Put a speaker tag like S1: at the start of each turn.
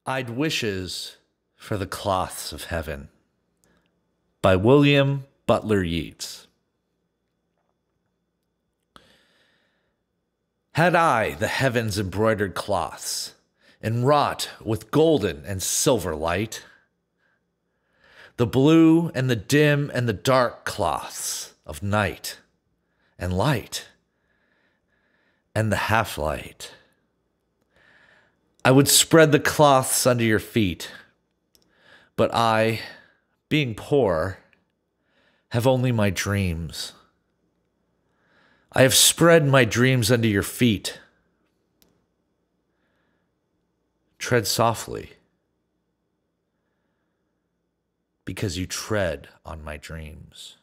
S1: I'd wishes for the cloths of heaven by William Butler Yeats. Had I the heavens' embroidered cloths, enwrought with golden and silver light, the blue and the dim and the dark cloths of night and light and the half-light, I would spread the cloths under your feet, but I, being poor, have only my dreams. I have spread my dreams under your feet. Tread softly, because you tread on my dreams.